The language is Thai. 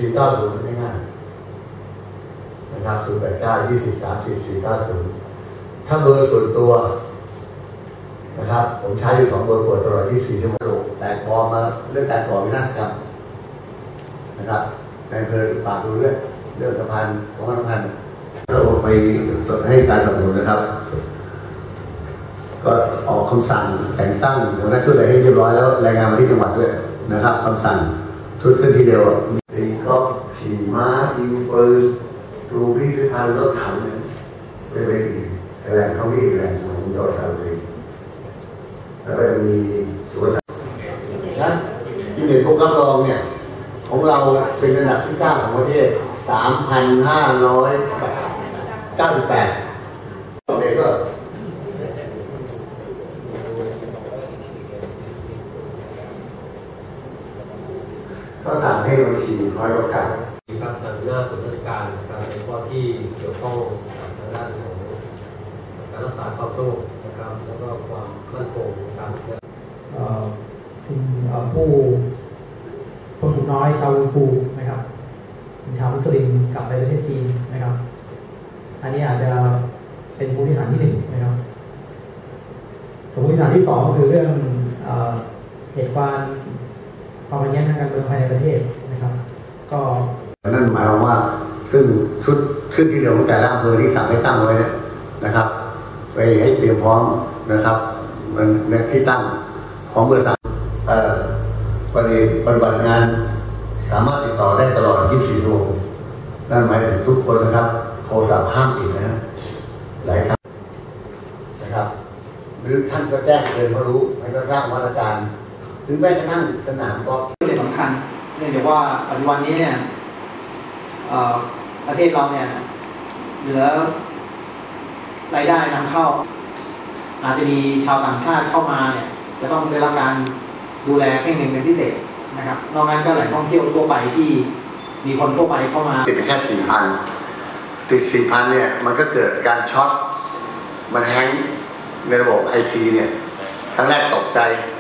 490ง่ายๆนะครับ089 20 30 490ถ้าเบอร์ส่วนตัวนะครับผมใช้อยู่2เบอร์เปิดตลอด24ชั่วโมงแต่พอมาเรื่องการก่อวินาศกรรมนะครับในอำเภอฝากดูเรื่องสะพานของสะพานเราไปให้การสนับสนุนนะครับก็ออกคำสั่งแต่งตั้งหัวหน้าชุดอะไรให้เรียบร้อยแล้วรายงานมาที่จังหวัดด้วยนะครับคำสั่งชุดขึ้นทีเดียวตีกอล์ฟขี่ม้ายิงปืนปลูกพิพิธภัณฑ์รถถังไปแหล่งท่องเที่ยวแหล่งของจังหวัดสระบุรีแล้วก็จะมีสวนสัตว์นะที่เห็นพวกรับรองเนี่ยของเราเป็นระดับที่9ของประเทศ 3,598 เด็กก็สั่งให้เราขี่คอยประกาศครับทางหน้าส่วนราชการการโดยเฉพาะที่เกี่ยวข้องกับทางด้านของการรักษาความสงบนะครับแล้วก็ความมั่นคงการคุณผู้คนถูกน้อยชาวอูฟูนะครับชาวมุสลิมกลับไปประเทศจีนนะครับอันนี้อาจจะเป็นสมมติฐานที่1นะครับสมมติฐานที่2คือเรื่องเหตุการณ์ความขัดแย้งทางการเมืองภายในประเทศนะครับก็นั่นหมายความว่าซึ่งชุดขึ้นที่เดียวของแต่ละอำเภอที่สั่งให้ตั้งไว้เนี่ยนะครับไปให้เตรียมพร้อมนะครับมันที่ตั้งพร้อมเบอร์3ปฏิบัติงานสามารถติดต่อได้ตลอด24ชั่วโมงนั่นหมายถึงทุกคนนะครับโทรศัพท์ห้ามปิดนะหลายครั้งนะครับหรือท่านก็แจ้งเตือนเขารู้ให้เขาสร้างมาตรการหรือแม้กระทั่งสนามกอล์ฟเป็นสำคัญเนื่องจากว่าปัจจุบันนี้เนี่ยประเทศเราเนี่ยเหลือรายได้นำเข้าอาจจะมีชาวต่างชาติเข้ามาเนี่ยจะต้องได้รับการดูแลเพ่งเล็งเป็นพิเศษนะครับนอกนั้นก็แหล่งท่องเที่ยวทั่วไปที่มีคนทั่วไปเข้ามาติดไปแค่ 4,000 ติด 4,000 เนี่ยมันก็เกิดการช็อตมันแฮงก์ในระบบไอทีเนี่ยครั้งแรกตกใจ